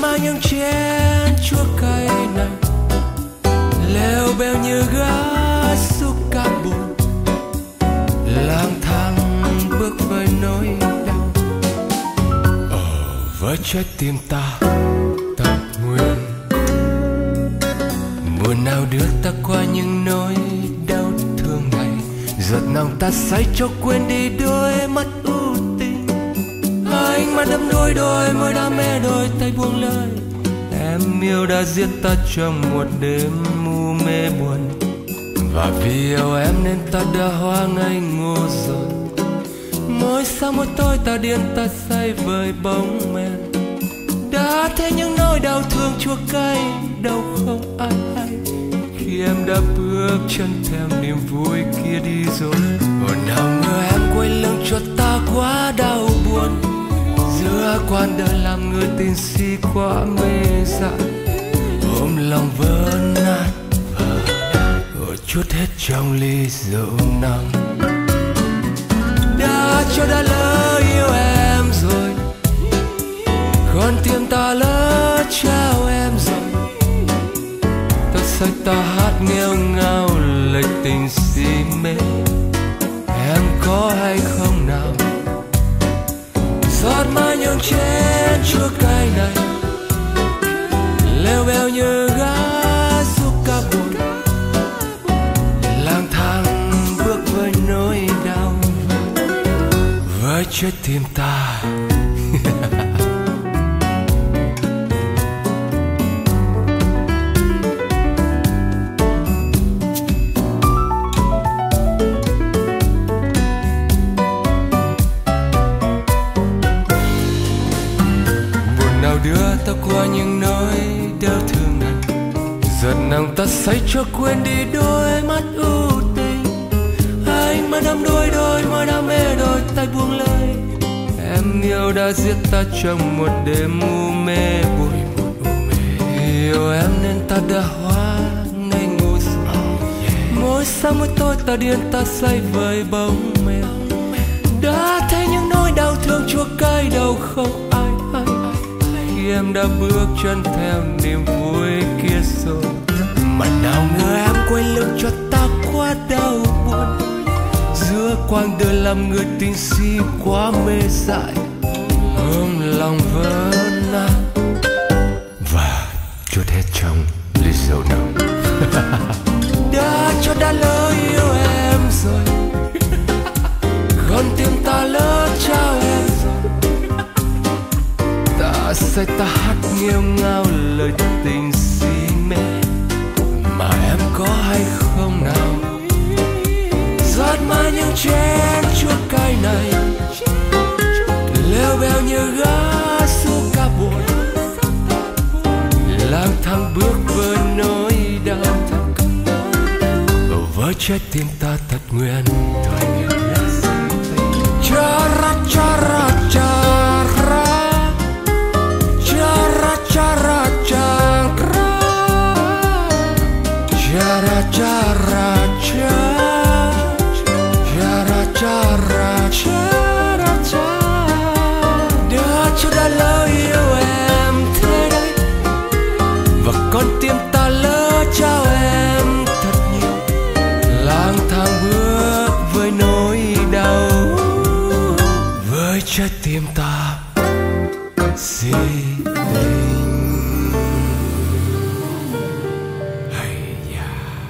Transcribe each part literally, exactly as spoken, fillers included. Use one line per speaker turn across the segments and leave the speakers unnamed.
mang những chén chua cay này, leo beo như gã xúc ca buồn, lang thang bước với nỗi đau. Ở với trái tim ta tật nguyền, mùa nào đưa ta qua những nỗi đau thương này, giọt nào ta say cho quên đi đôi mắt ưu tình. Anh mà đắm đuối đôi môi đam mê đôi tay buông lời, em yêu đã giết ta trong một đêm mù mê buồn. Và vì yêu em nên ta đã hoa ngây ngô rồi, mỗi sáng mỗi tối ta điên ta say với bóng men. Đã thấy những nỗi đau thương chua cay đâu không ai hay, khi em đã bước chân theo niềm vui kia đi rồi. Còn nào ngờ em quay lưng cho ta quá đau buồn, giữa quan đời làm người tình si quá mê dại. Ôm lòng vỡ nát rồi chút hết trong ly rượu nồng. Đã cho đã lỡ yêu em rồi, con tim ta lỡ trao em rồi. Ta say ta hát nghêu ngao lời tình si mê, em có hay không nào? Giọt mãi những chén chua cay này, leo beo như gã xúc ca buồn, lang thang bước với nỗi đau, với trái tim ta. Đưa ta qua những nỗi đau thương này, giọt nào ta say cho quên đi đôi mắt ưu tình. Anh mà đắm đuối đôi môi đam mê đôi tay buông lời, em yêu đã giết ta trong một đêm u mê buồn. Yêu em nên ta đã hóa ngây ngô rồi, mỗi sáng mỗi tối ta điên ta say với bóng mèo. Đã thấy những nỗi đau thương chua cay đâu không ai hay, khi em đã bước chân theo niềm vui kia rồi. Mà nào ngờ em quay lưng cho ta quá đau buồn, giữa quãng đời làm người tình si quá mê dại. Ôm lòng vỡ nát và chút hết trong ly rượu nồng. Đã cho đã lỡ yêu em rồi, con tim ta lỡ trao em rồi. Ta say ta hát nghêu ngao lời tình si mê, mà em có hay không nào? Giọt mãi những chén chua cay này, leo beo như gã xúc ca buồn, lang thang bước với nỗi đau, với trái tim ta thật nguyện. Chara chara chara, chara chara chara, chara chara chara, chara chara chara chara. Đã cho đã lỡ yêu em thế đấy, và con tim ta lỡ trao em thật nhiều, lang thang bước với nỗi đau, với trái tim ta si tình. Hay da.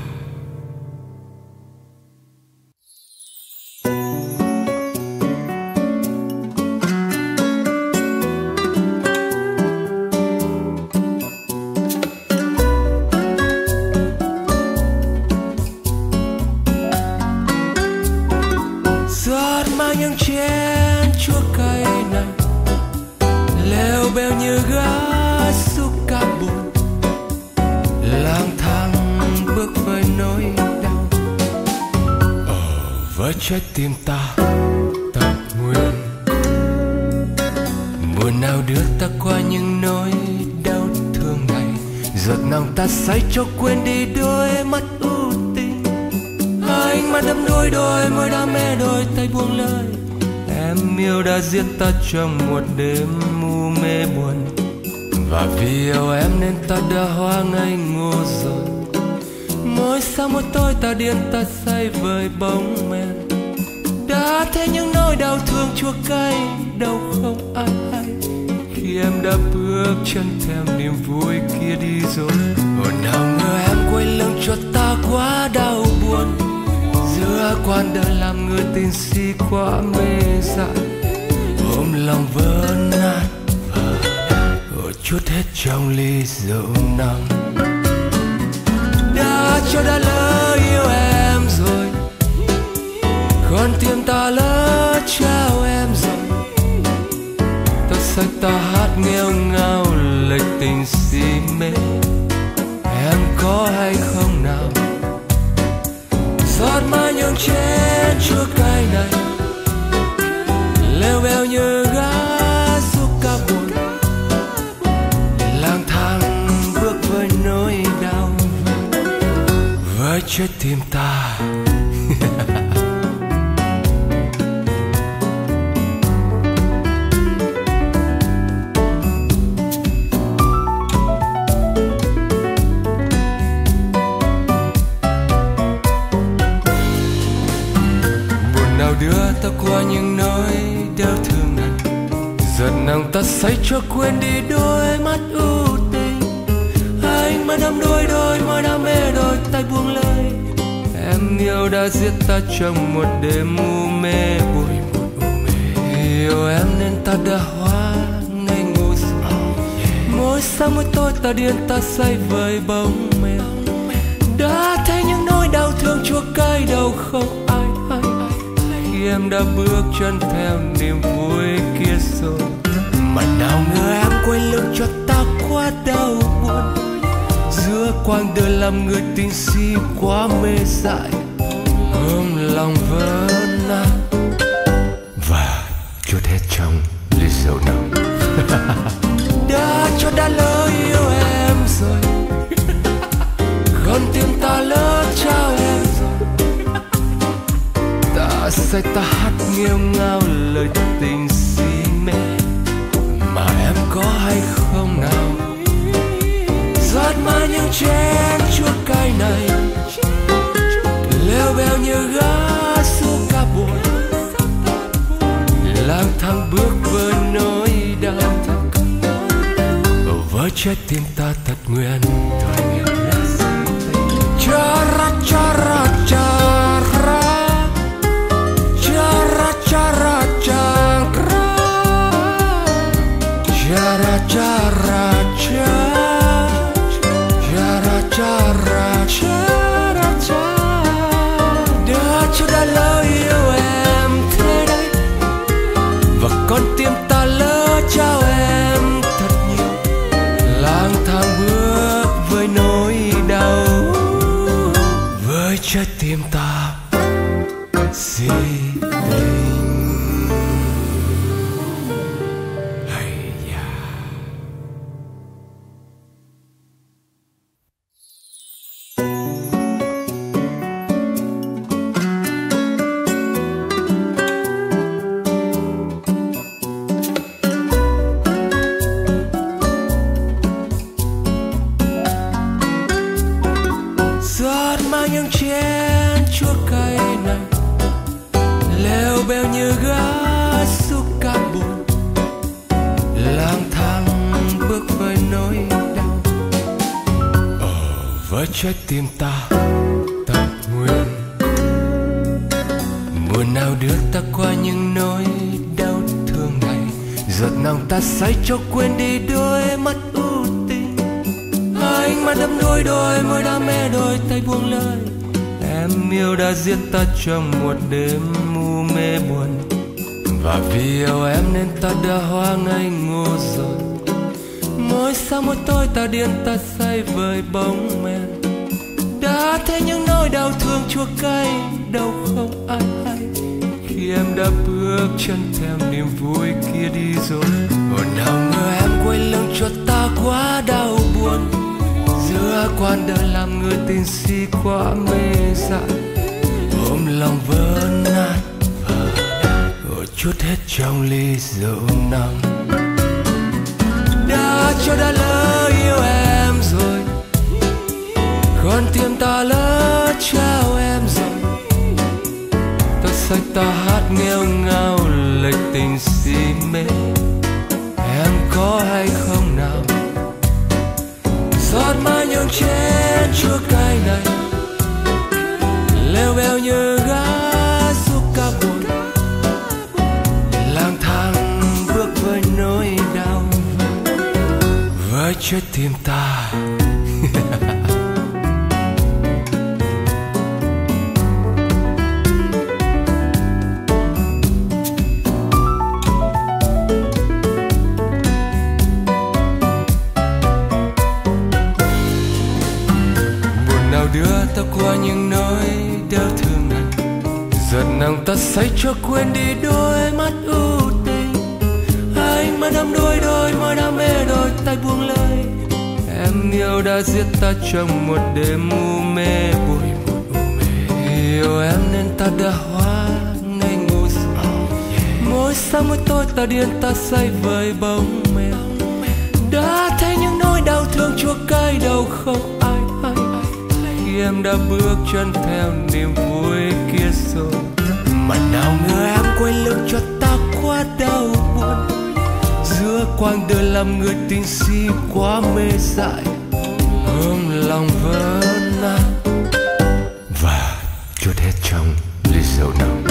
Giọt mang những chén chua cay này, leo beo như gã xúc ca buồn, lang thang bước với nỗi đau. Ở với trái tim ta tật nguyền, mùa nào đưa ta qua những nỗi đau thương này, giọt nào ta say cho quên đi đôi mắt ưu tình. Anh mà đắm đuối đôi môi đam mê đôi tay buông lời, em yêu đã giết ta trong một đêm mù mê buồn. Và vì yêu em nên ta đã hoa ngây ngô rồi. Mỗi sáng mỗi tối ta điên ta say với bóng men. Đã thấy những nỗi đau thương chua cay, đau không ai hay. Khi em đã bước chân theo niềm vui kia đi rồi. Hồi nào ngờ em quay lưng cho ta quá đau buồn. Giữa quan đời làm người tình si quá mê dại. Ôm lòng vỡ nát, rồi chút hết trong ly rượu nồng. Đã cho đã lỡ yêu em rồi, con tim ta lỡ trao em rồi. Ta say ta hát nghêu ngao lời tình si mê. Em có hay không nào? Giọt mai nhường chén chua cay này, leo bèo như gã giúp ca buồn. Lang thang bước với nỗi đau, với trái tim ta. Đưa ta qua những nỗi đau thương này, giọt nàng ta say cho quên đi đôi mắt ưu tình. Anh mà đắm đuối đôi môi đam mê đôi tay buông lời. Em yêu đã giết ta trong một đêm u mê bụi. Yêu em nên ta đã hóa ngây ngô rồi. Mỗi sáng mỗi tối ta điên ta say với bóng mê. Đã thấy những nỗi đau thương chua cay đau không ai hay. Em đã bước chân theo niềm vui kia rồi. Mà nào ngờ em quay lưng cho ta quá đau buồn. Giữa quãng đời làm người tình si quá mê dại. Ôm lòng vỡ nát và chút hết trong ly rượu nồng. Đã cho đã lỡ yêu em rồi, con tim ta lỡ trao em rồi. Ta say ta hát nghêu ngao lời tình si mê. Mà em có hay không nào? Giọt mai những chén chua cay này, leo bèo như gã su ca buồn. Lang thang bước với nỗi đau, với trái tim ta thật nguyện. Cha ra cha ra cha ra, chara chara chara, chara chara chara, chara chara chara chara. Đã cho đã lỡ yêu em thế đấy, và con tim ta lỡ trao em thật nhiều. Lang thang bước với nỗi đau, với trái tim ta si tình. Hay da. Giọt mang những chén chua cay này, leo bèo như gã su ca buồn. Lang thang bước với nỗi đau, ở với trái tim ta thật nguyện. Mùa nào đưa ta qua những nỗi đau thương này, giọt nào ta say cho quên đi đôi mắt ưu tình. Anh mà đắm đuối đôi môi đam mê đôi tay buông lời. Em yêu đã giết ta trong một đêm u mê buồn. Và vì yêu em nên ta đã hoa ngây ngô rồi. Mỗi sáng mỗi tối ta điên ta say với bóng men. Đã thấy những nỗi đau thương chua cay, đau không ai hay. Khi em đã bước chân theo niềm vui kia đi rồi. Hồi nào ngờ em quay lưng cho ta quá đau buồn. Giữa quan đời làm người tình si quá mê dại. Ôm lòng vỡ nát, rồi chút hết trong ly rượu nồng. Đã cho đã lỡ với trái tim ta. Buồn nào đưa ta qua những nỗi đau thương này, giọt nào ta say cho quên đi đôi mắt ưu tình. Anh mà đắm đuối đôi môi đam mê đôi tay buông lời. Em yêu đã giết ta trong một đêm u mê buồn. Yêu em nên ta đã hóa ngây ngô rồi. Mỗi sáng mỗi tối ta điên ta say với bóng mê. Đã thấy những nỗi đau thương chua cay đầu không ai hay. Khi em đã bước chân theo niềm vui kia rồi, mà nào ngờ em quay lưng cho ta quá đau buồn. Giữa quãng đời làm người tình si quá mê dại, ôm lòng vỡ nát và chút hết trong ly rượu nồng.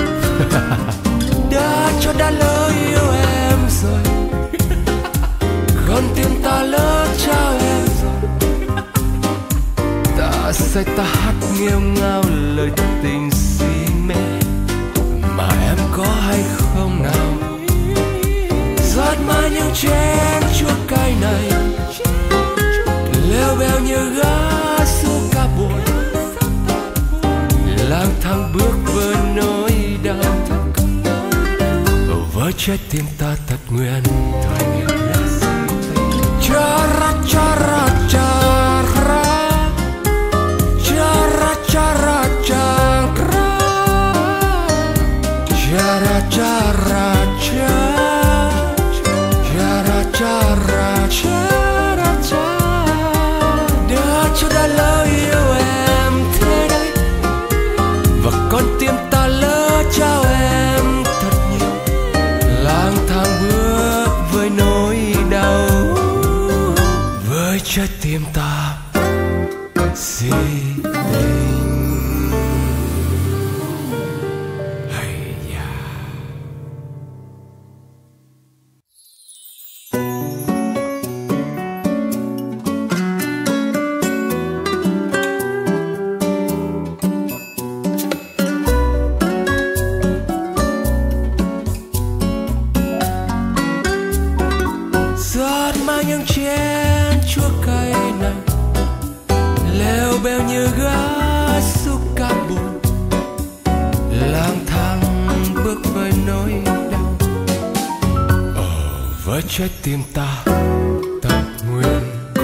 Đã cho đã lỡ yêu em rồi, con tim ta lỡ trao em rồi. Ta say ta hát nghêu ngao lời tình si mê, mà em có hay không nào? Giọt mà những chén chua cay này, leo bèo như gã su ca buồn. Lang thang bước với nỗi đau, với trái tim ta thật nguyện. Cha ra cha ra cha ra, cha ra cha ra cha ra, cha ra cha ra cha. Cha-ra, cha-ra, đã cho đã lỡ yêu em thế đấy, và con tim ta lỡ trao em thật nhiều. Lang thang bước với nỗi đau, với trái tim ta si tình. Trái tim ta thật nguyện.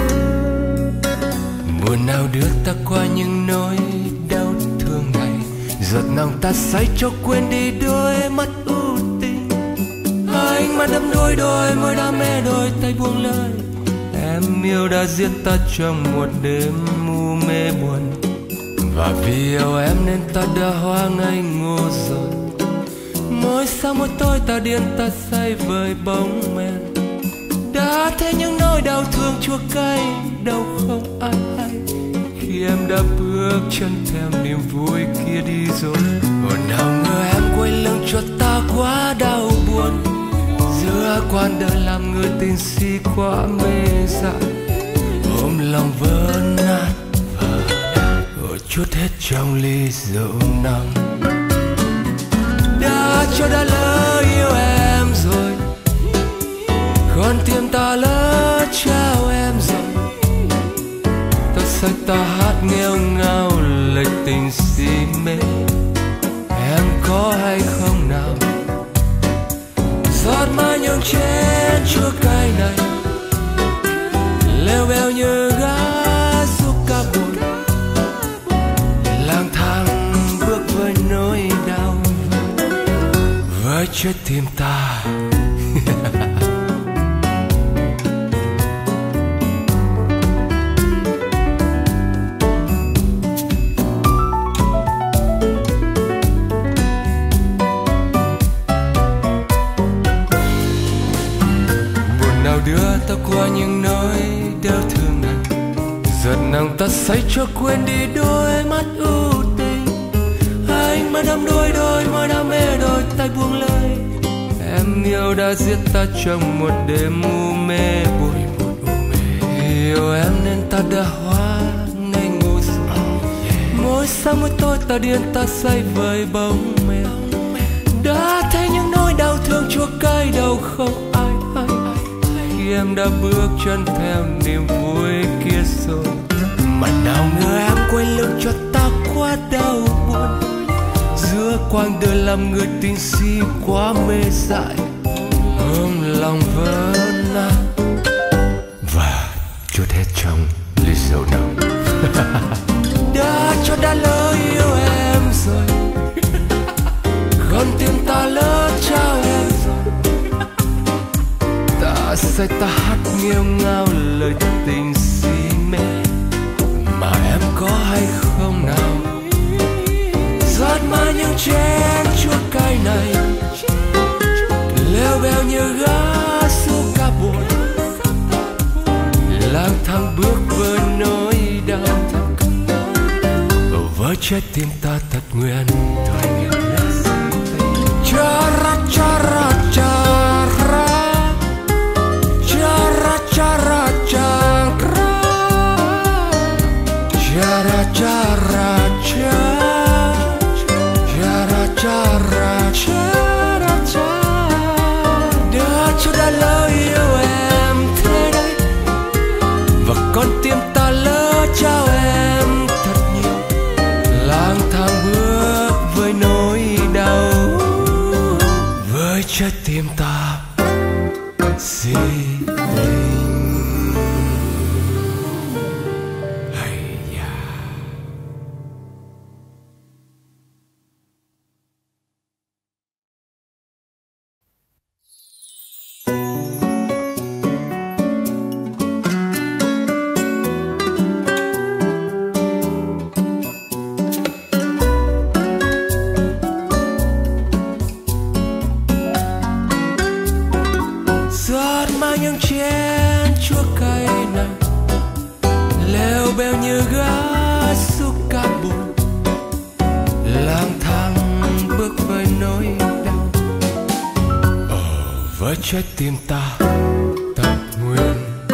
Buồn nào đưa ta qua những nỗi đau thương này, giọt nào ta say cho quên đi đôi mắt ưu tình. Anh mà đắm đuối đôi môi đam mê đôi tay buông lời. Em yêu đã giết ta trong một đêm u mê buồn, và vì yêu em nên ta đã hóa ngây ngô rồi. Mỗi sáng mỗi tối ta điên ta say với bóng men. Đã thấy những nỗi đau thương chua cay đâu không ai hay. Khi em đã bước chân theo niềm vui kia đi rồi, còn nào ngờ em quay lưng cho ta quá đau buồn. Giữa quãng đời làm người tình si quá mê dại, ôm lòng vỡ nát vỡ nát, rồi chút hết trong ly rượu nồng. Đã cho đã lỡ yêu em rồi, con tim ta lỡ trao em rồi. Ta say ta hát nghêu ngao lời tình si mê, em có hay không nào? Giọt mà những chén chua cay này, leo bèo như gã su ca buồn. Lang thang bước với nỗi đau, với trái tim ta. Đưa ta qua những nỗi đau thương này, giọt nào ta say cho quên đi đôi mắt ưu tình. Anh mà đắm đuối đôi môi đam mê đôi tay buông lời. Em yêu đã giết ta trong một đêm u mê buồn. đã hóa ngây ngô rồi. Mỗi sáng mỗi tối ta điên ta say vơi bóng mẹ. Đã thấy những nỗi đau thương chua cay đâu không ai hay. Khi em đã bước chân theo niềm vui kia rồi, mà nào ngờ em quay lưng cho ta quá đau buồn. Giữa quãng đời làm người tình si quá mê dại, ôm lòng vỡ nát và chút hết trong ly rượu nồng. Đã cho đã lỡ yêu em rồi, con tim ta lỡ trao em rồi. Ta say ta hát nghêu ngao lời tình si mê, mà em có hay không nào? Giọt mà những chén chua cay này, leo bèo như gã su ca buồn, lang thang bước với nỗi đau, với trái tim ta thật nguyên thời. Chara chara chara, chara chara chara, chara chara chara, chara chara chara chara. Đã cho đã lỡ yêu em thế đấy, và con tim ta lỡ trao em thật nhiều. Lang thang bước với nỗi đau, với trái tim ta si tình. Hay da. Giọt mà những chén chua cay này, leo bèo như gã su ca buồn, lang thang bước với nỗi đau. Với trái tim ta thật nguyên,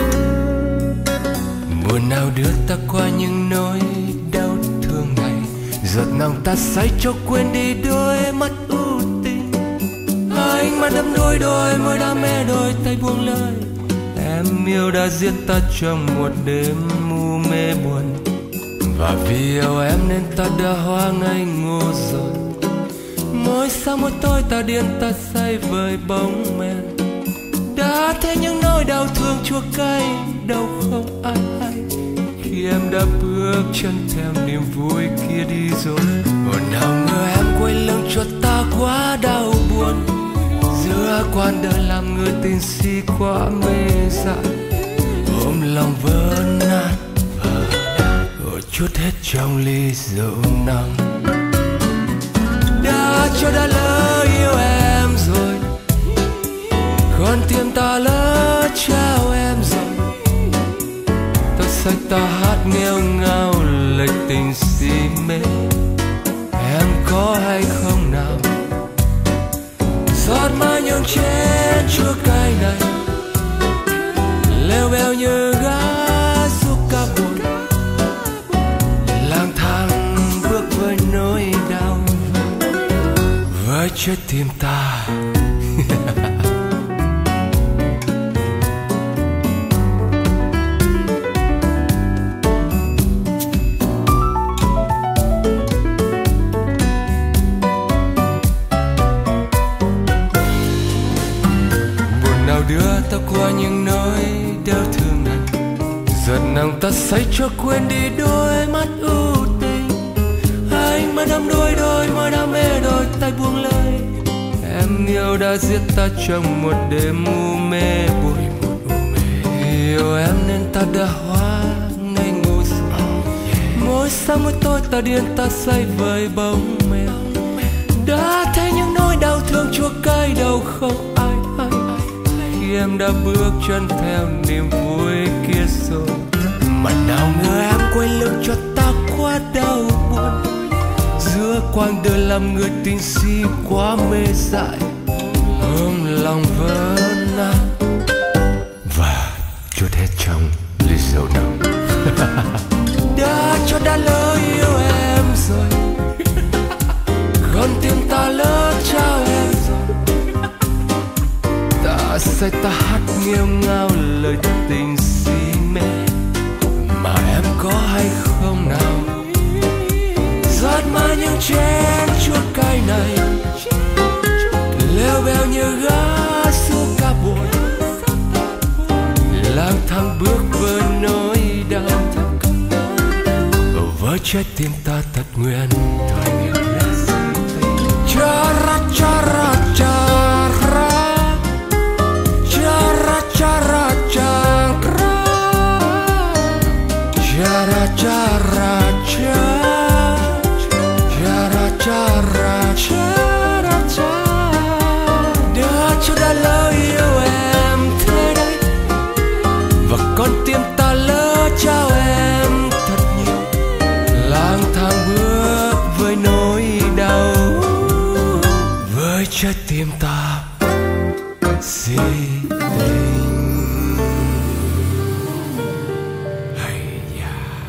mùa nào đưa ta qua những nỗi đau thương này. Giọt nắng ta say cho quên đi đôi mắt ưu tình. Anh mà đắm đôi đôi môi đam mê đôi tay buông lời. Em yêu đã giết ta trong một đêm mù mê buồn, và vì yêu em nên ta đã hóa ngây ngô rồi. Mỗi sáng mỗi tối ta điên ta say vơi bóng men. Đã thấy những nỗi đau thương chua cay đâu không ai hay. Khi em đã bước chân theo niềm vui kia đi rồi, còn nào ngờ em quay lưng cho ta quá đau buồn. Giữa quan đời làm người tình si quá mê dại, ôm lòng vỡ nát rồi chút hết trong ly rượu nồng. Đã cho đã lỡ yêu em rồi, con tim ta lỡ trao em rồi. Ta say ta hát nghêu ngao lời tình si mê, em có hay không nào? Giọt mà những chén chua cay này, leo bèo như gã su ca buồn, lang thang bước với nỗi đau, với trái tim ta. Đưa ta qua những nỗi đau thương này, giọt nắng ta say cho quên đi đôi mắt ưu tình. Anh mà đắm đuối đôi môi đam mê đôi tay buông lời. Em yêu đã giết ta trong một đêm mù mê buồn. Yêu em nên ta đã hóa ngây ngô rồi. Mỗi sáng mỗi tối ta điên ta say vơi bóng mê. Đã thấy những nỗi đau thương chua cay đâu không ai hay. Khi em đã bước chân theo niềm vui kia rồi, mà nào ngờ em quay lưng cho ta quá đau buồn. Giữa quãng đời làm người tình si quá mê dại, ôm lòng vỡ nát và chút hết trong ly rượu nồng. Đã cho đã lỡ yêu em rồi, con tim ta lỡ trao em rồi. Ta say ta hát nghêu ngao lời tình si mê, mà em có hay không nào? Rót mà những chén chua cay này, leo bèo như gã su ca buồn, lang thang bước với nỗi đau, với trái tim ta thật nguyện. Chara chara chara, chara chara chara, chara chara chara, chara chara chara chara. Đã cho đã lỡ yêu em thế đấy, và con tim ta lỡ trao em thật nhiều. Lang thang bước với nỗi đau, với trái tim ta si tình. Hay da.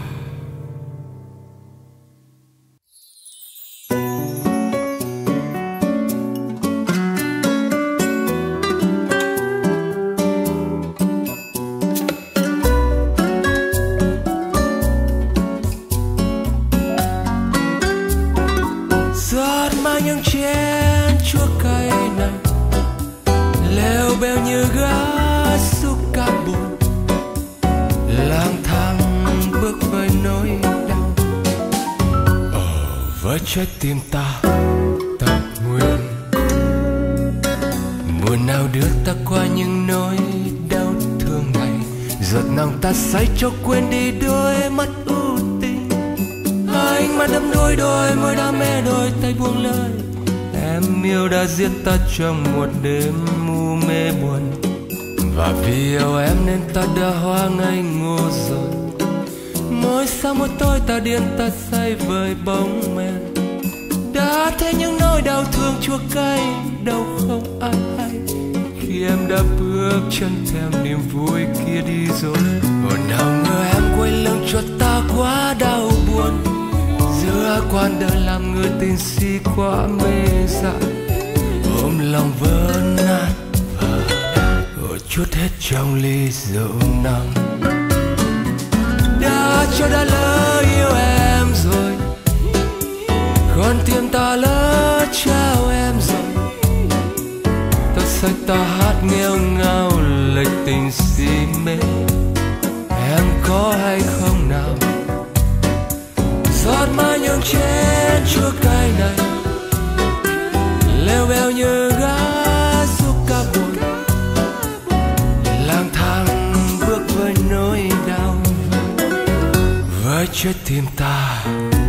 Rót mang những chén chua cay này, leo bèo như gã su ca buồn, lang thang bước với nỗi đau, ở với trái tim ta thật nguyện. Mùa nào đưa ta qua những nỗi đau thương này, giọt nào ta say cho quên đi đôi mắt ưu tình. Anh mà đắm đuối đôi môi đam mê đôi tay buông lời. Em yêu đã giết ta trong một đêm u mê buồn, và vì yêu em nên ta đã hoa ngây ngô rồi. Mỗi sáng mỗi tối ta điên ta say với bóng men, đã thấy những nỗi đau thương chua cay đâu không ai hay. Khi em đã bước chân theo niềm vui kia đi rồi, còn nào ngờ em quay lưng cho ta quá đau buồn. Giữa quan đời làm người tình si quá mê dại, ôm lòng vỡ nát rồi chút hết trong ly rượu nồng. Đã cho đã lỡ yêu em rồi, con tim ta lỡ trao em rồi. Ta say ta hát nghêu ngao lời tình si mê, em có hay không nào? Rót mà những chén chua cay này, leo bèo như gã su ca buồn, lang thang bước với nỗi đau, với trái tim ta.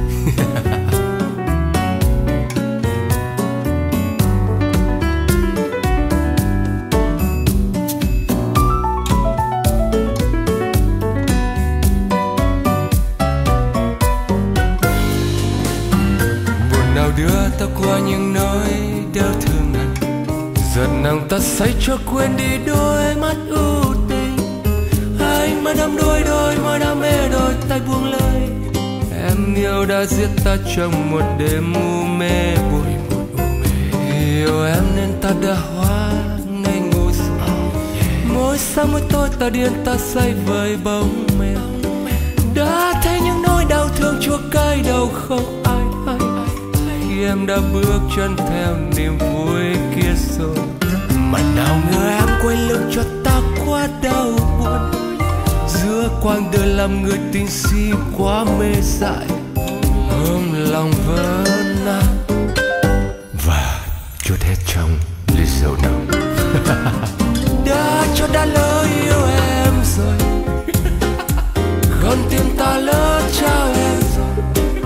Đưa ta qua những nỗi đau thương này, giọt nào ta say cho quên đi đôi mắt ưu tình. Anh mà đắm đuối đôi môi đam mê đôi tay buông lời. Em yêu đã giết ta trong một đêm u mê buồn. Yêu em nên ta đã hóa ngây ngô rồi. Mỗi sáng mỗi tối ta điên ta say với bóng mèo, đã thấy những nỗi đau thương chua cay đâu không ai hay. Khi em đã bước chân theo niềm vui kia rồi, mà nào ngờ em quay lưng cho ta quá đau buồn. Giữa quãng đời làm người tình si quá mê dại, ôm lòng vỡ nát và chút hết trong ly rượu nồng. Đã cho đã lỡ yêu em rồi, con tim ta lỡ trao em rồi.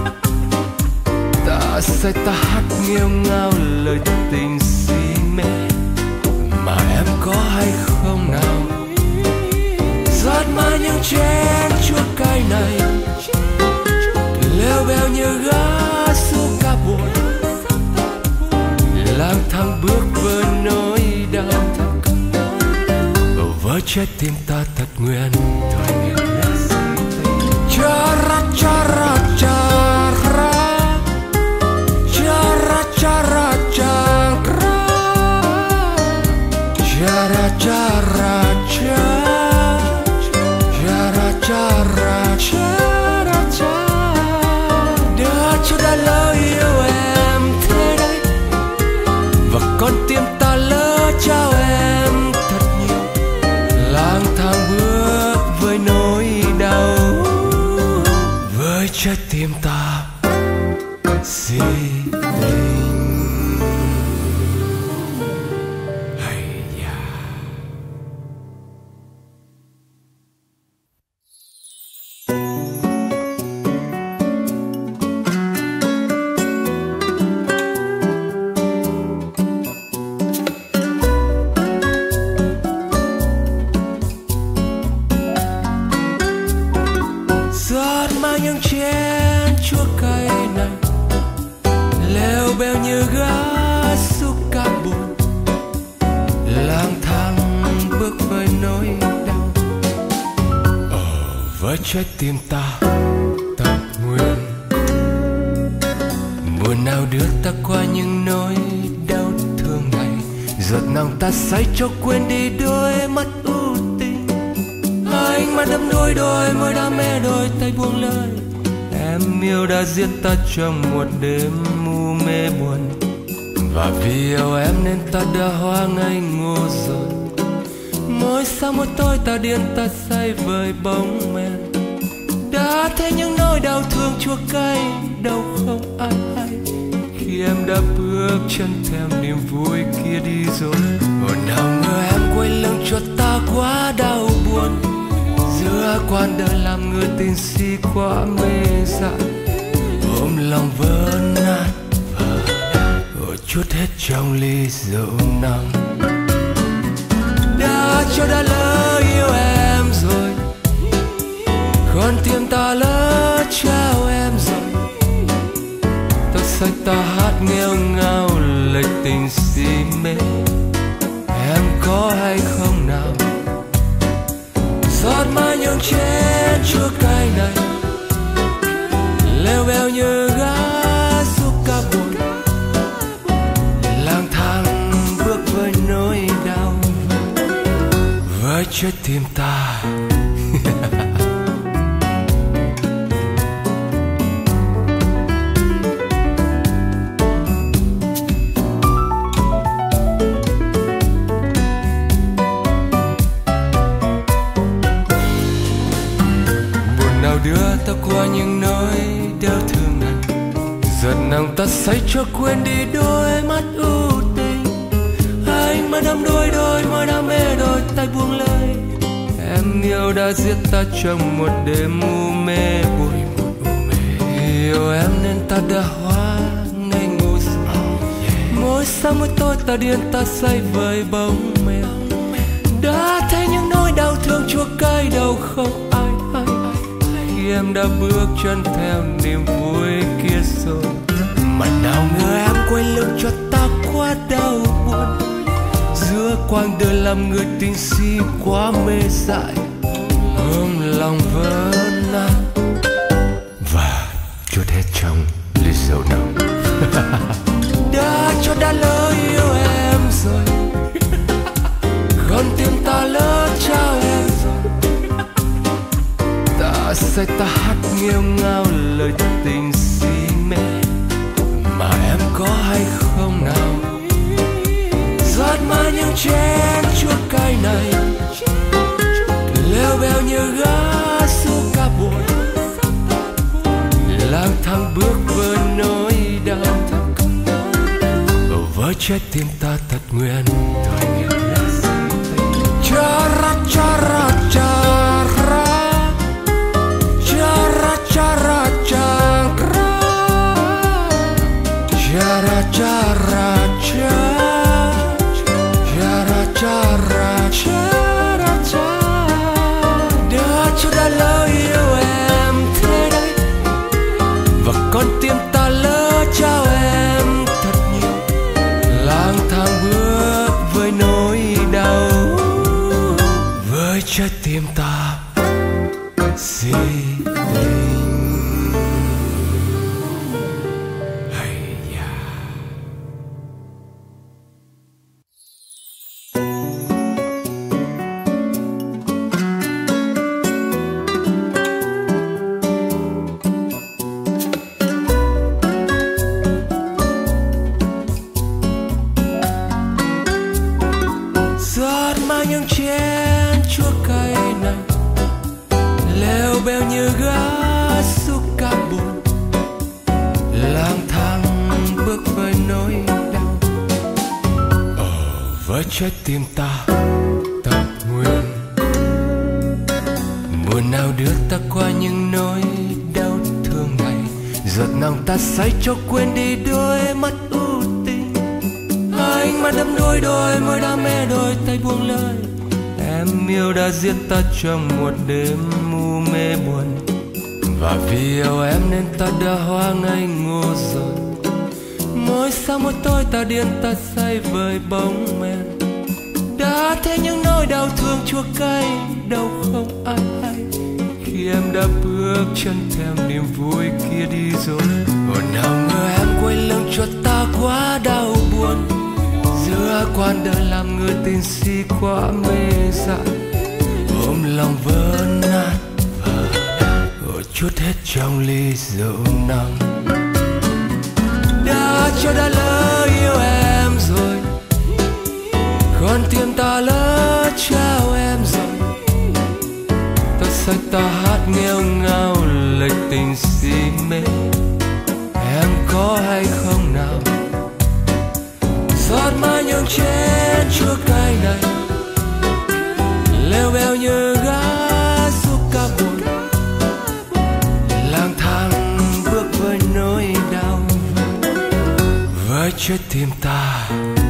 Ta say ta hát nghêu ngao lời tình si mê, mà em có hay không nào? Rót mà những chén chua cay này, leo bèo như gã su ca buồn, lang thang bước với nỗi đau, với trái tim ta thật nguyện. chara chara chara chara chara chara chara chara chara chara đã cho đã lỡ yêu em thế đấy, và con tim ta lỡ trao em thật nhiều, lang thang bước với nỗi đau, với trái tim ta si tình. Hay da. Giọt mang những chén chua cay này leo beo như gã xúc ca buồn, lang thang bước với nỗi đau, ở với trái tim ta tập nguyện. Buồn nào đưa ta qua những nỗi đau thương này, giọt nào ta say cho quên đi đôi mắt u tình. Anh mà đắm đuối đôi môi đam mê đôi tay buông lời, em yêu đã giết ta trong một đêm mù mê buồn, và vì yêu em nên ta đã hoa ngây ngô rồi. Mỗi sáng mỗi tối ta điên ta say với bóng men, đã thấy những nỗi đau thương chua cay đâu không ai hay, khi em đã bước chân theo niềm vui kia đi rồi. Hồi nào ngờ em quay lưng cho ta quá đau buồn, giữa quan đời làm người tình si quá mê dại, ôm lòng vỡ nát rồi chút hết trong ly rượu nồng. Đã cho đã lỡ yêu em rồi, con tim ta lỡ trao em rồi, ta say ta hát nghêu ngao lời tình si mê, em có hay không nào? Giọt mai những chén chua cay này leo beo như gã xúc ca buồn, lang thang bước với nỗi đau, với trái tim ta. Đưa ta qua những nỗi đau thương này, giọt nào ta say cho quên đi đôi mắt u tình. Anh mà đắm đuối đôi môi đam mê đôi tay buông lời, em yêu đã giết ta trong một đêm mù mê buồn. Yêu em nên ta đã hóa ngây ngô rồi. Mỗi sáng mỗi tối ta điên ta say với bóng mê, đã thấy những nỗi đau thương chua cay đâu không ai hay, khi em đã bước chân theo niềm vui kia rồi. Mà nào ngờ em quay lưng cho ta quá đau buồn, giữa quãng đời làm người tình si quá mê dại, ôm lòng vỡ nát và chút hết trong ly rượu nồng. Đã cho đã lỡ yêu em rồi, con tim ta lỡ trao em rồi, ta say ta hát nghêu ngao lời tình si mê, mà em có hay không nào? Giọt mai những chén chua cay này leo beo như gã xúc ca buồn, lang thang bước với nỗi đau, với trái tim ta thật nguyện thời nghiệp là si tình. Chara chara chara chara chara chara chara chara chara chara chara đã cho đã lỡ yêu em thế đấy, và con tim ta lỡ trao em thật nhiều, lang thang bước với nỗi đau, với trái tim ta si tình. như gã xúc ca buồn, lang thang bước với nỗi đau. Ở với trái tim ta thật nguyên, buồn nào đưa ta qua những nỗi đau thương này. Giọt nào ta say cho quên đi đôi mắt ưu tình. Anh mà đắm đuối đôi môi đam mê đôi tay buông lời. Em yêu đã giết ta trong một đêm mù mê buồn, và vì yêu em nên ta đã hoa ngây ngô rồi. Mỗi sáng mỗi tối ta điên ta say với bóng men. Đã thấy những nỗi đau thương chua cay đau không ai hay, khi em đã bước chân theo niềm vui kia đi rồi. Hồi nào ngờ em quay lưng cho ta quá đau buồn, giữa quan đời làm người tình si quá mê dại. Ôm lòng vỡ nát rồi chút hết trong ly rượu nồng. Đã cho đã lỡ yêu em rồi, con tim ta lỡ trao em rồi. Ta say ta hát nghêu ngao lệch tình si mê. Em có hay không nào? Giọt mai nhường trên chua cay này, leo bèo như gã xúc ca buồn, lang thang bước với nỗi đau với trái tim ta.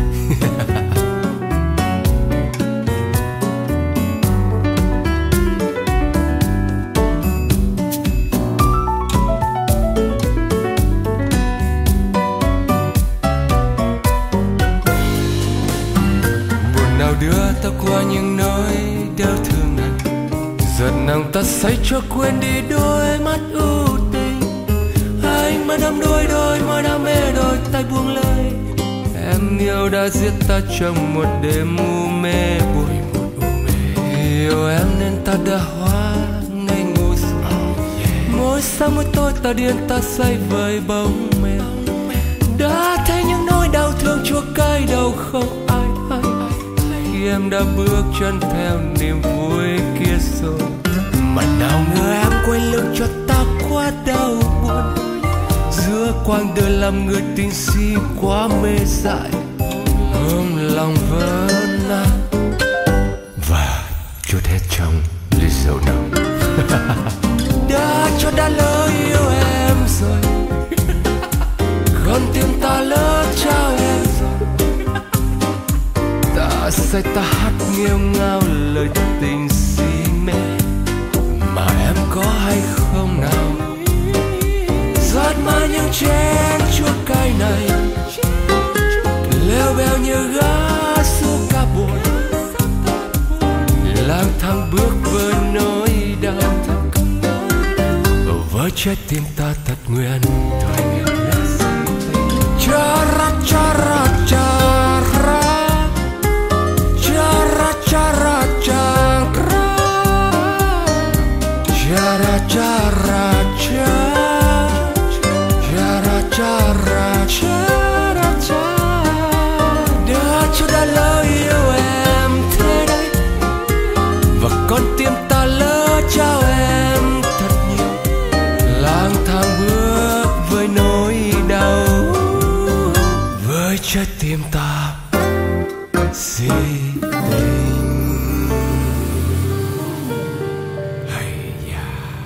Đưa ta qua những nỗi đau thương này. Giọt nào ta say cho quên đi đôi mắt ưu tình. Anh mà đắm đuối đôi môi đam mê đôi tay buông lời. Em yêu đã giết ta trong một đêm u mê buồn. Yêu em nên ta đã hóa ngây ngô rồi. Mỗi sáng mỗi tối ta điên ta say với bóng mèo. Đã thấy những nỗi đau thương chua cay đau không ai hay, khi em đã bước chân theo niềm vui kia rồi. Mà nào ngờ em quay lưng cho ta quá đau buồn, giữa quãng đời làm người tình si quá mê dại. Ôm lòng vỡ nát và chút hết trong ly rượu nồng. Đã cho đã lỡ yêu em rồi, con tim ta lỡ trao em rồi. Ta say ta hát nghêu ngao lời tình si mê. Mà em có hay không nào? Giọt mai những chén chua cay này, leo bèo như gã xúc ca buồn, lang thang bước với nỗi đau với trái tim ta thật nguyên. Chara chara chara, chara chara chara, chara chara chara, chara chara chara chara. Đã cho đã lỡ yêu em thế đấy, và con tim ta lỡ trao em thật nhiều. Lang thang bước với nỗi đau với trái tim ta si tình. Hay da.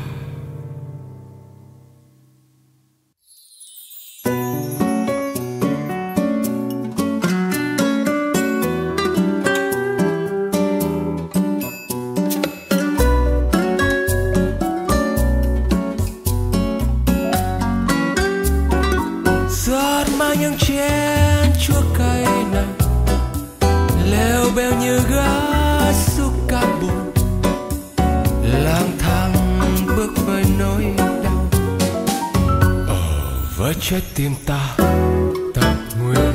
Giọt mang những chén chua cay này, leo bèo như gã xúc ca buồn, lang thang bước với nỗi đau. Ở với trái tim ta thật nguyên,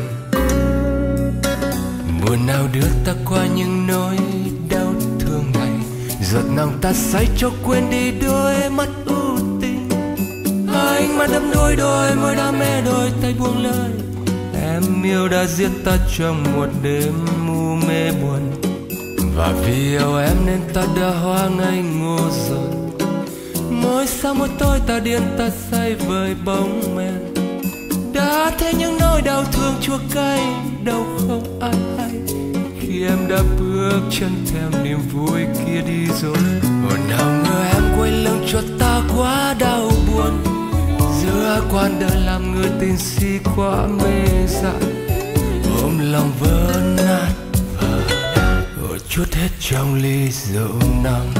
buồn nào đưa ta qua những nỗi đau thương này. Giọt nào ta say cho quên đi đôi mắt ưu tình. Anh mà đắm đuối đôi môi đam mê đôi tay buông lời. Em yêu đã giết ta trong một đêm mù mê buồn, và vì yêu em nên ta đã hoa ngây ngô rồi. Mỗi sáng mỗi tối ta điên ta say vời bóng men. Đã thấy những nỗi đau thương chua cay đâu không ai hay, khi em đã bước chân theo niềm vui kia đi rồi. Hồi nào ngờ em quay lưng cho ta quá đau buồn, giữa quan đời làm người tình si quá mê dại. Ôm lòng vỡ nát rồi chút hết trong ly rượu nồng.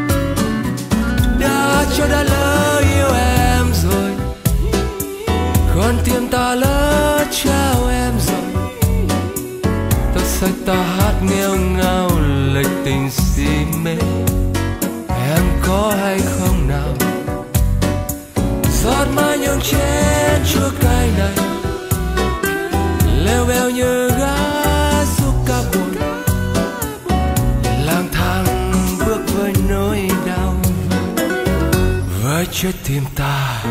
Đã cho đã lỡ yêu em rồi, con tim ta lỡ trao em rồi. Ta say ta hát nghêu ngao lời tình si mê, em có hay không nào? Giọt mai nhường chén chua cay này, leo bèo như gã giúp ca buồn, lang thang bước với nỗi đau, với trái tim ta.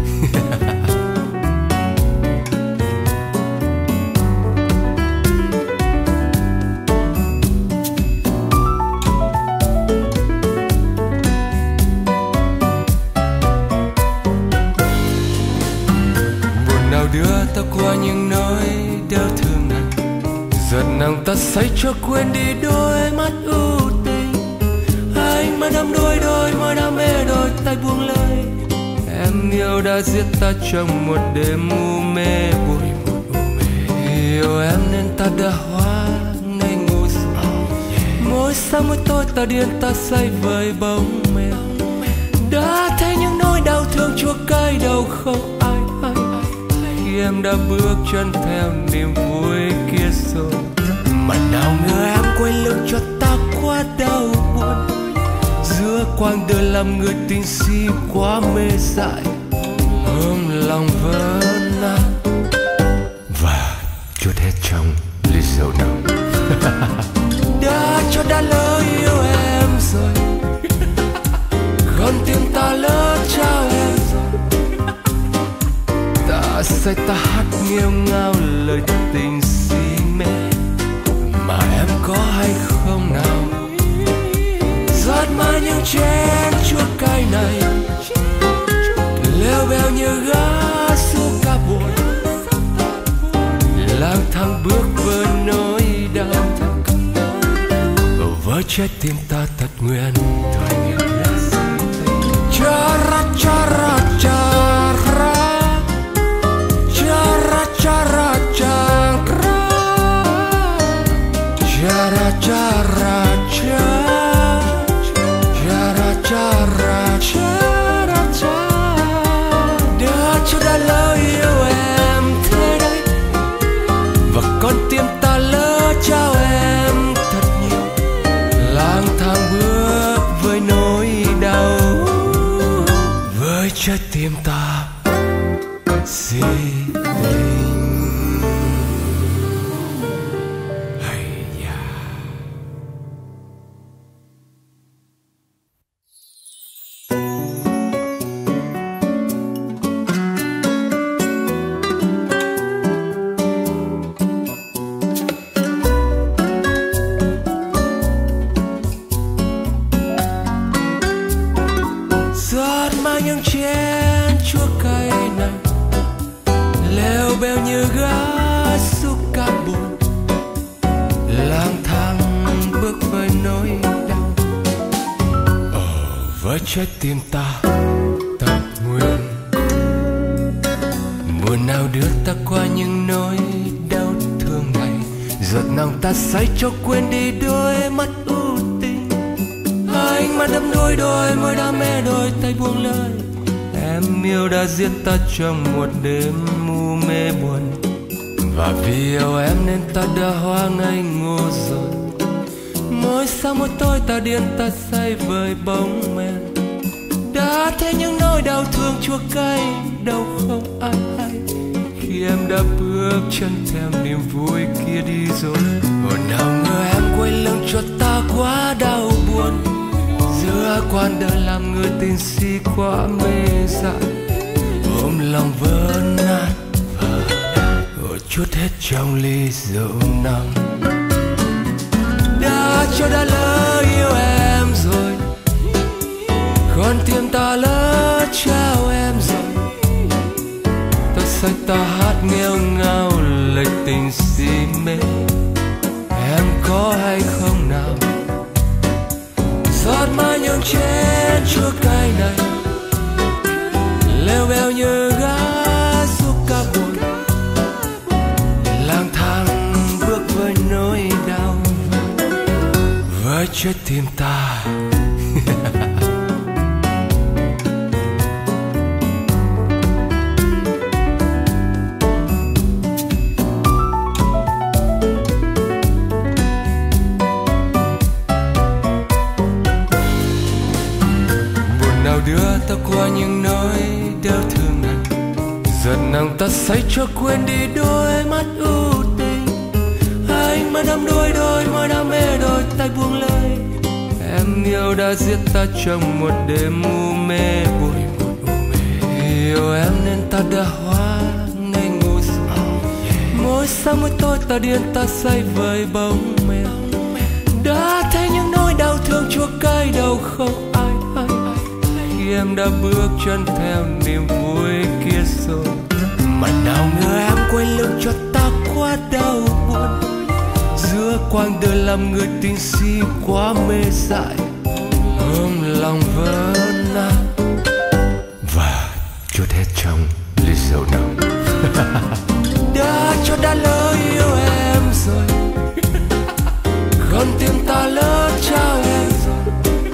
Đưa ta qua những nỗi đau thương này, giọt nàng ta say cho quên đi đôi mắt ưu tình. Anh mà đắm đuối đôi môi đam mê đôi tay buông lời. Em yêu đã giết ta trong một đêm u mê buồn. Yêu em nên ta đã hóa ngây ngô rồi. Mỗi sáng mỗi tối ta điên ta say vời bóng men. Đã thấy những nỗi đau thương chua cay đâu không ai hay, khi em đã bước chân theo niềm vui kia rồi. Mà nào ngờ em quay lưng cho ta quá đau buồn, giữa quãng đời làm người tình si quá mê dại. Ôm lòng vỡ nát và chút hết trong ly rượu nồng. Đã cho đã lỡ yêu em rồi, con tim ta lỡ trao em rồi. Ta say ta hát nghêu ngao lời tình si mê, mà em có hay không nào? Giọt mai những chén chua cay này, leo bèo như gã su ca buồn, lang thang bước với nỗi đau, với trái tim ta thật nguyện thôi nghĩa là gì đây? Cha ra cha ra cha ra Chara chara chara Chara chara chara Chara chara chara chara. Đã cho đã lỡ yêu em thế đấy, và con tim ta lỡ trao em thật nhiều. Lang thang bước với nỗi đau, với trái tim ta si tình. Hay da. Giọt mang những chén chua cay này, leo bèo như gã su ca buồn, lang thang bước với nỗi đau. Ở với trái tim ta thật nguyện, mùa nào đưa ta qua những nỗi đau thương này. Giọt nào ta say cho quên đi đôi mắt ưu tình. Anh mà đắm đuối đôi môi đam mê đôi tay buông lời. Em yêu đã giết ta trong một đêm u mê buồn, và vì yêu em nên ta đã hóa ngây ngô rồi. Mỗi sáng mỗi tối ta điên ta say vời bóng men. Đã thấy những nỗi đau thương chua cay đâu không ai hay, khi em đã bước chân theo niềm vui kia đi rồi. Hồi nào ngờ em quay lưng cho ta quá đau buồn, giữa quan đời làm người tình si quá mê dại. Ôm lòng vỡ nát rồi chút hết trong ly rượu nồng. Đã cho đã lỡ yêu em rồi, con tim ta lỡ tình si mê. Em có hay không nào giọt mãi những chén chua cay này, leo bèo như gã giúp cả buồn, lang thang bước với nỗi đau với trái tim ta. Đưa ta qua những nỗi đau thương này, giọt nắng ta say cho quên đi đôi mắt ưu tình. Anh mà đắm đuối đôi môi đam mê đôi tay buông lời. Em yêu đã giết ta trong một đêm u mê buồn. Yêu em nên ta đã hóa ngây ngô rồi. Mỗi sáng mỗi tối ta điên ta say với bóng mèo. Đã thấy những nỗi đau thương chua cay đâu không ai hay. Em đã bước chân theo niềm vui kia rồi, mà nào ngờ em quay lưng cho ta quá đau buồn. Giữa quãng đời làm người tình si quá mê dại, ôm lòng vỡ nát và chút hết trong ly rượu nồng. Đã cho đã lỡ yêu em rồi, con tim ta lỡ trao em rồi.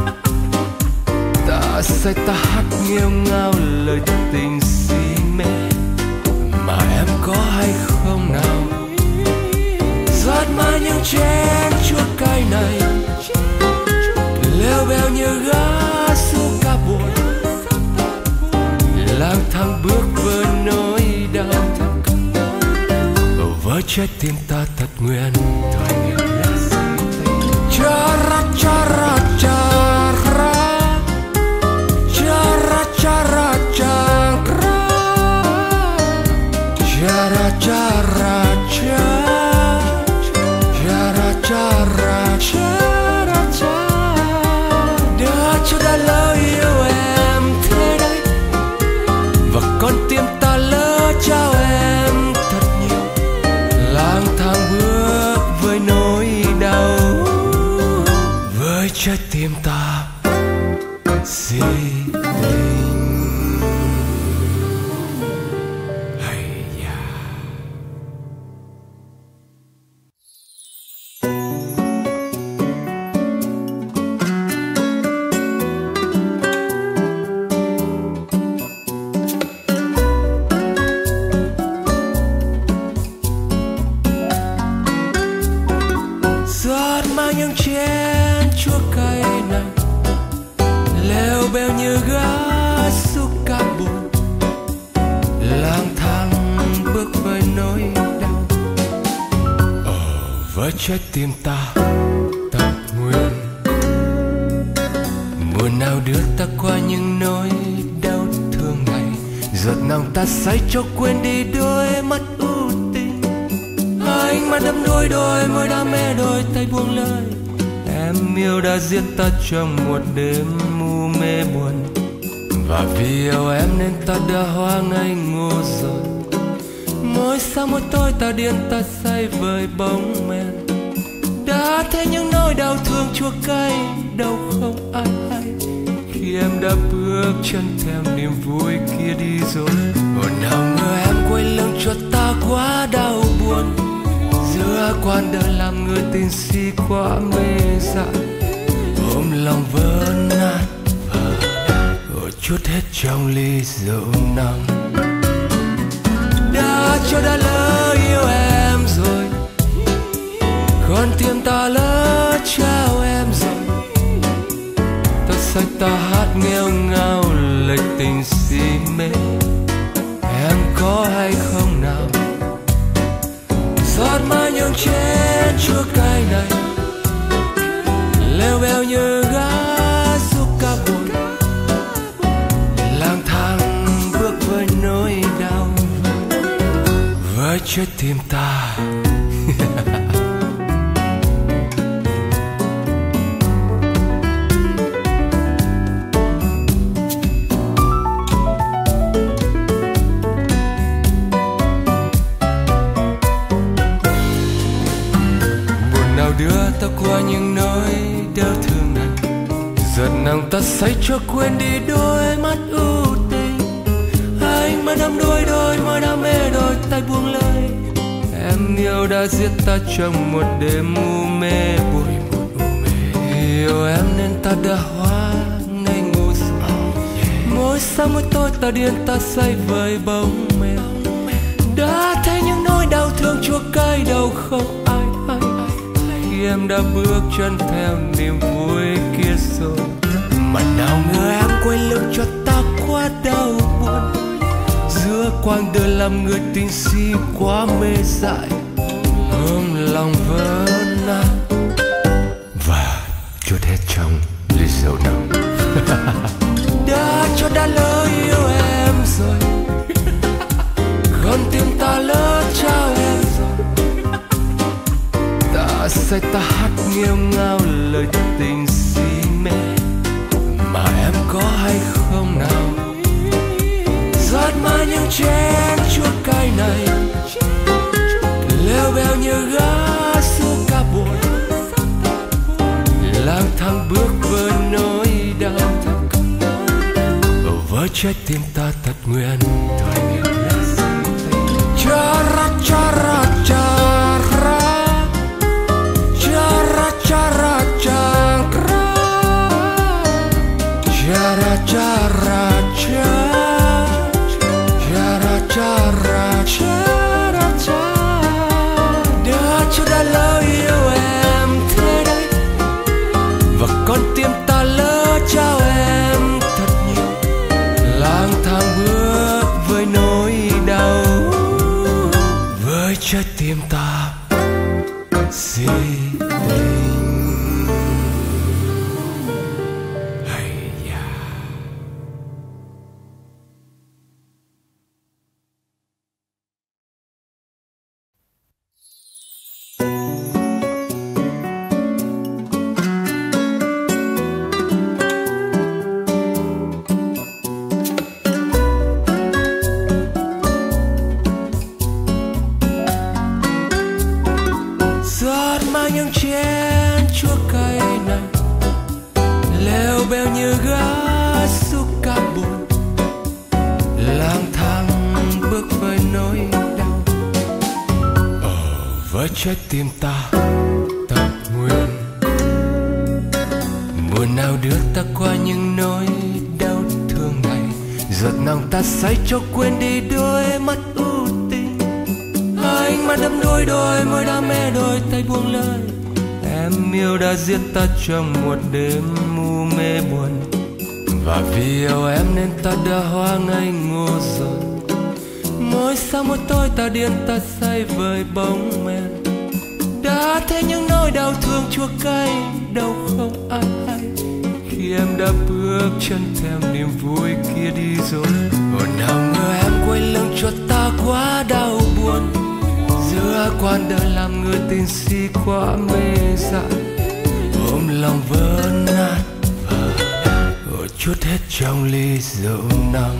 Ta say ta hát nghêu ngao lời tình si mê, mà em có hay không nào giọt mãi những chén chua cay này, leo bèo như gã su ca buồn, lang thang bước với nỗi đau với trái tim ta thật nguyên thời. Cha ra cha ra cha ra Chara chara chara Chara chara chara Chara chara chara chara. Đã cho đã lỡ yêu em thế đấy, và con tim ta lỡ trao em thật nhiều. Lang thang bước với nỗi đau với trái tim ta si trái tim ta thật nguyên. Mùa nào đưa ta qua những nỗi đau thương này, giọt nào ta say cho quên đi đôi mắt ưu tình. Anh mà đắm đuối đôi môi đam mê đôi tay buông lời. Em yêu đã giết ta trong một đêm u mê buồn, và vì yêu em nên ta đã hóa ngây ngô rồi. Mỗi sáng mỗi tối ta điên ta say với bóng men. Đã thấy những nỗi đau thương chua cay đâu không ai hay, khi em đã bước chân theo niềm vui kia đi rồi. Còn nào ngờ em quay lưng cho ta quá đau buồn. Giữa quãng đời làm người tình si quá mê dại, ôm lòng vỡ nát và chút hết trong ly rượu nồng. Đã cho đã lỡ yêu em rồi, con tim ta lỡ trao em rồi. Ta say ta hát nghêu ngao lời tình si mê. Em có hay không nào giọt mãi những chén chua cay này, leo bèo như gã giúp ca buồn, lang thang bước với nỗi đau với trái tim ta. ta say cho quên đi đôi mắt ưu tình. Anh mà đắm đuối đôi môi đam mê đôi tay buông lời. Em yêu đã giết ta trong một đêm u mê buồn. Yêu em nên ta đã hóa ngây ngô rồi. Mỗi sáng mỗi tối ta điên ta say với bóng mê. Đã thấy những nỗi đau thương chua cay đâu không ai hay. Khi em đã bước chân theo niềm vui kia rồi, mà nào ngờ em quay lưng cho ta quá đau buồn. Giữa quãng đời làm người tình si quá mê dại, ôm lòng vỡ nát và chút hết trong ly rượu nồng. Đã cho đã lỡ yêu em rồi, con tim ta lỡ trao em rồi. Ta say ta hát nghêu ngao lời tình si mê, mà em có hay không nào? Giọt mà những chén chua cay này, leo bèo như gã su ca buồn. Lang thang bước với nỗi đau, với trái tim ta thật nguyên thời niệm. Chara chara chara, chara chara chara, chara chara chara, chara chara chara chara. Đã cho đã lỡ yêu em thế đấy, và con tim ta lỡ trao em thật nhiều. Lang thang bước với nỗi đau, với trái tim ta si tình. Hay da. Giọt mang những chén chua cay này, leo bèo như gã su ca buồn. Lang thang bước với nỗi đau, ở với trái tim ta thật nguyên. Mùa nào đưa ta qua những nỗi đau thương này, giọt nào ta say cho quên đi đôi mắt ưu tình. Anh mà đắm đuối đôi môi đam mê đôi tay buông lời. Em yêu đã giết ta trong một đêm u mê buồn, và vì yêu em nên ta đã hóa ngây ngô rồi. Mỗi sáng mỗi tối ta điên ta say với bóng men. Đã thấy những nỗi đau thương chua cay đâu không ai hay. Khi em đã bước chân theo niềm vui kia đi rồi, còn nào ngờ em quay lưng cho ta quá đau buồn. Giữa quan đời làm người tình si quá mê dại, ôm lòng vỡ nát và chút hết trong ly rượu nồng.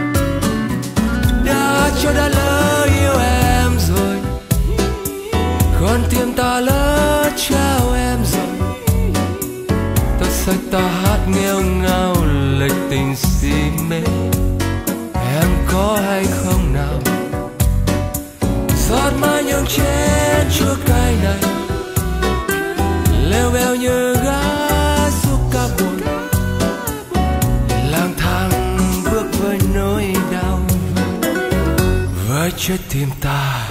Đã cho đã lỡ yêu em rồi, con tim ta lỡ trao em rồi. Ta say ta hát nghêu ngao lời tình si mê, em có hay không nào? Giọt mà những chén chua cay này, leo bèo như gã su ca buồn. Lang thang bước với nỗi đau, với trái tim ta.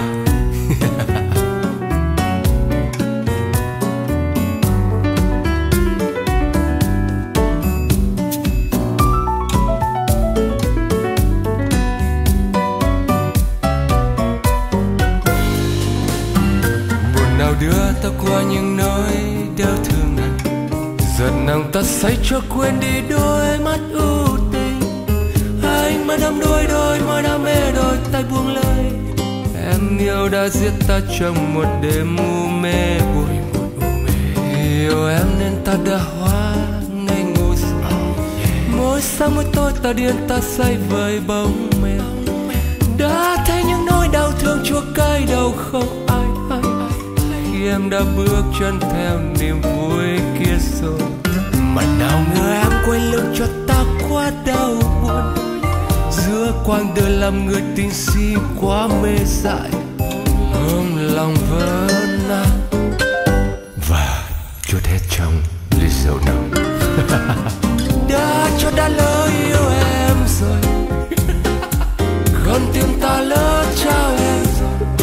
Đưa ta qua những nỗi đau thương này, giọt nào ta say cho quên đi đôi mắt ưu tình. Anh mà đắm đuối đôi môi đam mê đôi tay buông lời. Em yêu đã giết ta trong một đêm u mê buồn. Yêu em nên ta đã hóa ngây ngô rồi. Mỗi sáng mỗi tối ta điên ta say với bóng mê. Đã thấy những nỗi đau thương chua cay đâu không ai hay. Khi em đã bước chân theo niềm vui kia rồi, mà nào ngờ em quay lưng cho ta quá đau buồn. Giữa quãng đời làm người tình si quá mê dại, ôm lòng vỡ nát và chút hết trong ly rượu nồng. Đã cho đã lỡ yêu em rồi, con tim ta lỡ trao em rồi.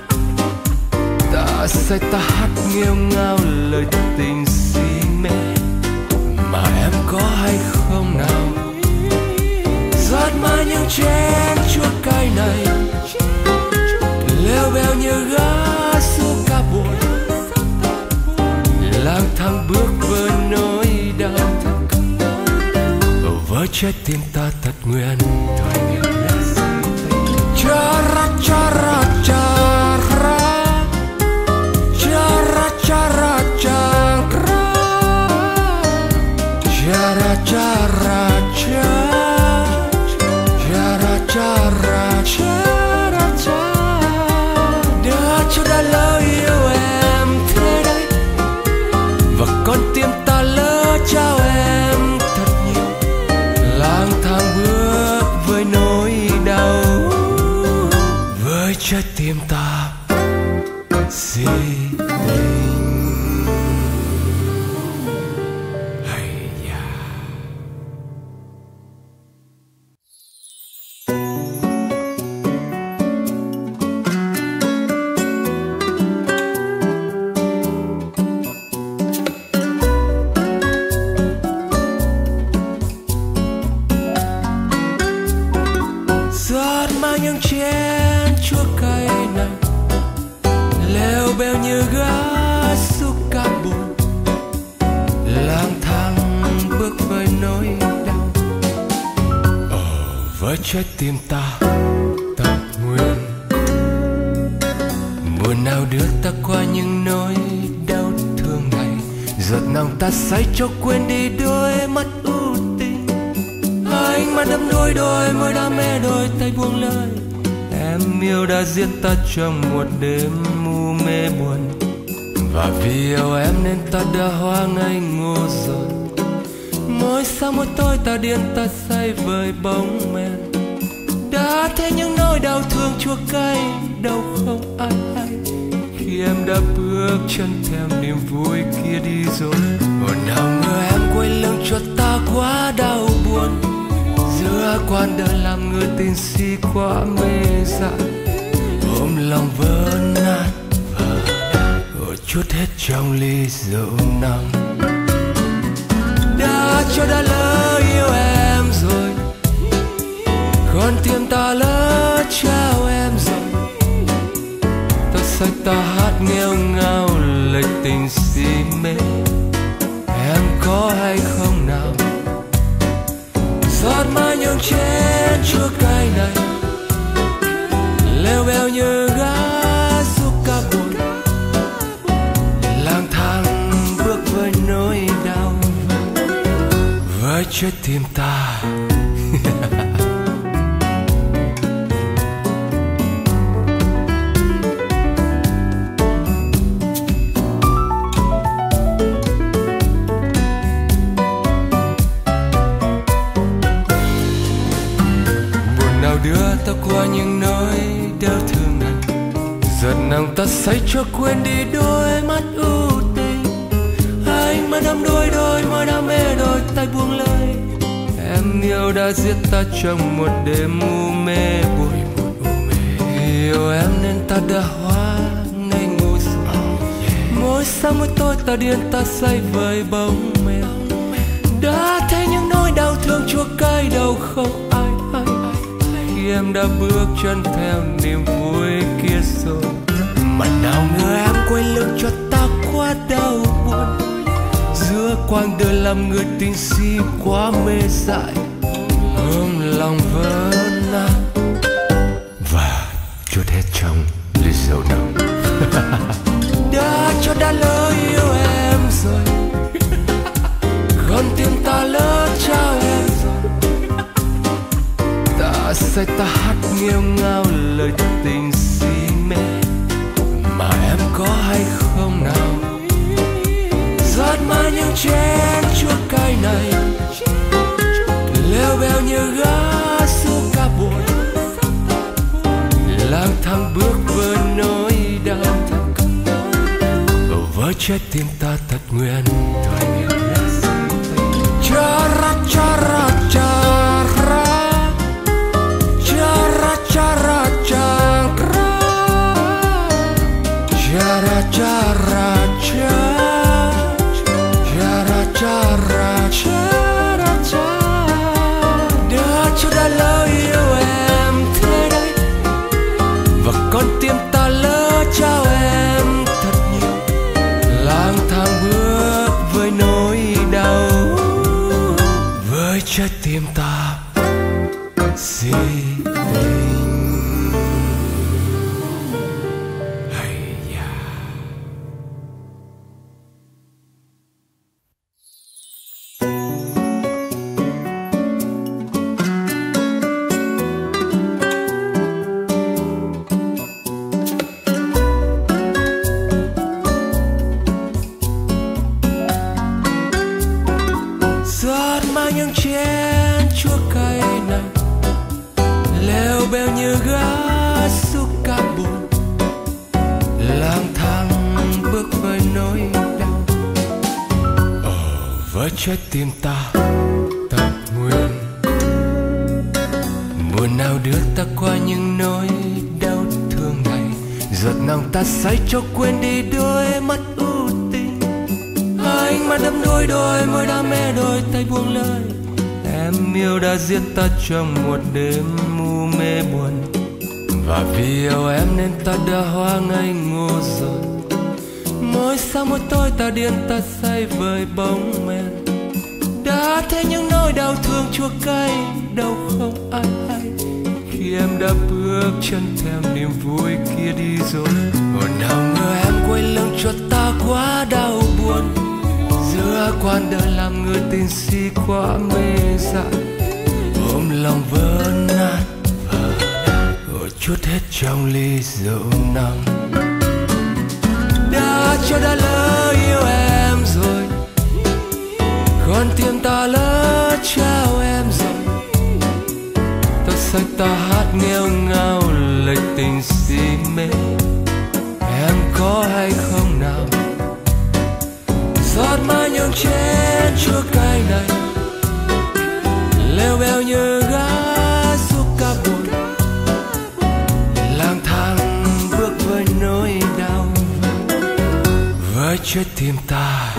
Ta say ta hát nghêu ngao lời tình si mê, mà em có hay không nào? Giọt mà những chén chua cay này, leo bèo như gã xưa ca buồn, lang thang bước với nỗi đau. Với trái tim ta thật nguyện cha ra cha ra cha ra cha ra cha ra cha ra cha ra cha ra cha cha ra cha ra cha ra cha. Đã cho đã lỡ yêu em thế đấy, và con tim ta lỡ trao em thật nhiều. Lang thang bước với nỗi đau, với trái tim ta si tình. Hay da. Giọt mang những chén chua cay này, leo bèo như gã xúc ca buồn, lang thang bước với nỗi đau. Ờ, với trái tim ta thật nguyện, buồn nào đưa ta qua những nỗi đau thương này. Giọt nào ta say cho quên đi đôi mắt ưu tình, anh mà đắm đuối đôi môi đam mê đôi tay buông lời. Em yêu đã giết ta trong một đêm mù mê buồn, và vì yêu em nên ta đã hoa ngây ngô rồi. Mỗi sáng mỗi tối ta điên ta say với bóng men, đã thấy những nỗi đau thương chua cay đau không ai hay. Khi em đã bước chân theo niềm vui kia đi rồi, còn nào ngờ em quay lưng cho ta quá đau buồn. Giữa quan đời làm người tình si quá mê dại, ôm lòng vỡ nát vỡ nát, rồi chút hết trong ly rượu nồng. Đã cho đã lỡ yêu em rồi, con tim ta lỡ trao em rồi. Ta say ta hát nghêu ngao lời tình si mê, em có hay không nào? Giọt mà những chén chua cay này, leo bèo như gã xúc ca buồn, lang thang bước với nỗi đau, với trái tim ta. Đưa ta qua những nỗi đau thương này, giọt nào ta say cho quên đi đôi mắt ưu tình. Anh mà đắm đuối đôi môi đam mê đôi tay buông lời. Em yêu đã giết ta trong một đêm u mê buồn. Yêu em nên ta đã hóa ngây ngô rồi. Mỗi sáng mỗi tối ta điên ta say với bóng mèo, đã thấy những nỗi đau thương chua cay đau không ai hay. Khi em đã bước chân theo niềm vui kia rồi, mà nào ngờ em quay lưng cho ta quá đau buồn. Giữa quãng đời làm người tình si quá mê dại, ôm lòng vỡ nát và chút hết trong ly rượu nồng. Đã cho đã lỡ yêu em rồi, con tim ta lỡ trao em rồi. Ta say ta hát nghêu ngao lời tình si mê, mà em có hay không nào? Giọt mà những chén chua cay này, leo beo như gã su ca buồn, lang thang bước với nỗi đau, với trái tim ta thật nguyên thời niệm. Chara chara chara, chara chara chara, chara chara chara, chara chara chara chara. Đã cho đã lỡ yêu em thế đấy, và con tim ta lỡ trao em thật nhiều, lang thang bước với nỗi đau, với trái tim ta si tình. Hay da. Giọt mang những chén chua cay này, leo beo như gã su ca buồn, lang thang bước với nỗi đau, ở với trái tim ta thật nguyên. Mùa nào đưa ta qua những nỗi đau thương này, giọt nào ta say cho quên đi đôi mắt ưu tình. Anh mà đắm đuối đôi môi đam mê đôi tay buông lời, em yêu đã giết ta trong một đêm mù mê buồn, và vì yêu em nên ta đã hoa ngây ngô rồi. Mỗi sáng mỗi tối ta điên ta say với bóng men, đã thấy những nỗi đau thương chua cay đâu không ai hay, khi em đã bước chân theo niềm vui kia đi rồi. Còn nào ngờ em quay lưng cho ta quá đau buồn, giữa quan đời làm người tình si quá mê dại, ôm lòng vỡ nát rồi chút hết trong ly rượu nồng. Đã cho đã lỡ yêu em rồi, con tim ta lỡ trao em rồi, ta say ta hát nghêu ngao lời tình si mê. Em có hay không nào giọt mang những chén chua cay này, leo beo như gã su ca buồn, lang thang bước với nỗi đau, với trái tim ta.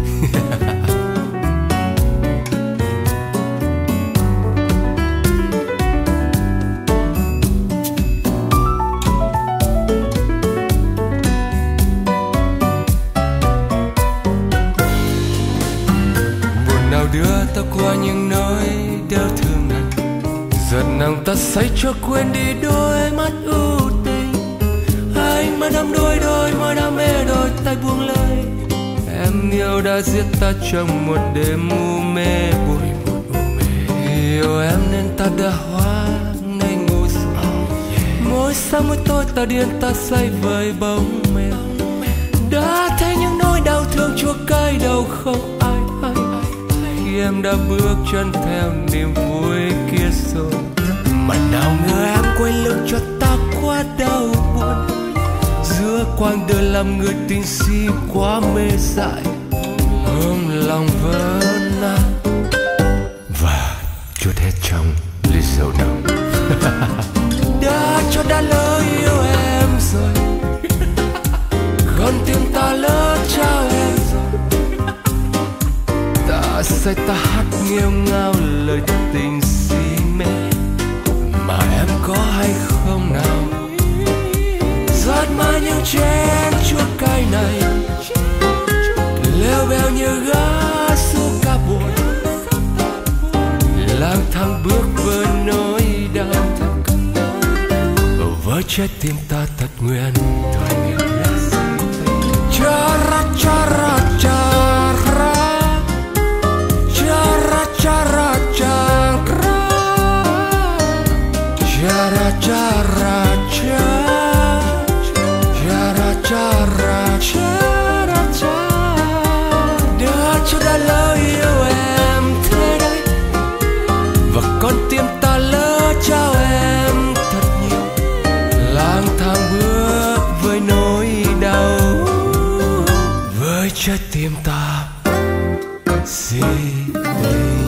Đưa ta qua những nỗi đau thương này, giọt nào ta say cho quên đi đôi mắt ưu tình. Anh mà đắm đuối đôi môi đam mê đôi tay buông lời, em yêu đã giết ta trong một đêm mù mê buồn. Yêu em nên ta đã hóa ngây ngô rồi. Mỗi sáng mỗi tối ta điên ta say với bóng mê, đã thấy những nỗi đau thương chua cay đâu không ai hay, khi em đã bước chân theo niềm vui kia rồi. Mà nào ngờ em quay lưng cho ta quá đau buồn, giữa quãng đời làm người tình si quá mê dại, ôm lòng vỡ nát và chút hết trong ly rượu nồng. Đã cho đã lỡ yêu em rồi, con tim ta lỡ trao em rồi, ta say ta hát nghêu ngao lời tình si mê. Mà em có hay không nào giọt mà những chén chua cay này, leo beo như gã su ca buồn, lang thang bước với nỗi đau, với trái tim ta thật nguyên thời niệm. Chara chara chara, chara chara chara, chara chara chara, chara chara chara chara. Đã cho trái tim ta si tình.